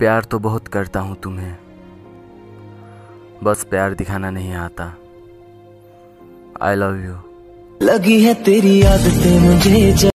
प्यार तो बहुत करता हूँ तुम्हें, बस प्यार दिखाना नहीं आता। I love you. लगी है तेरी आदतें मुझे।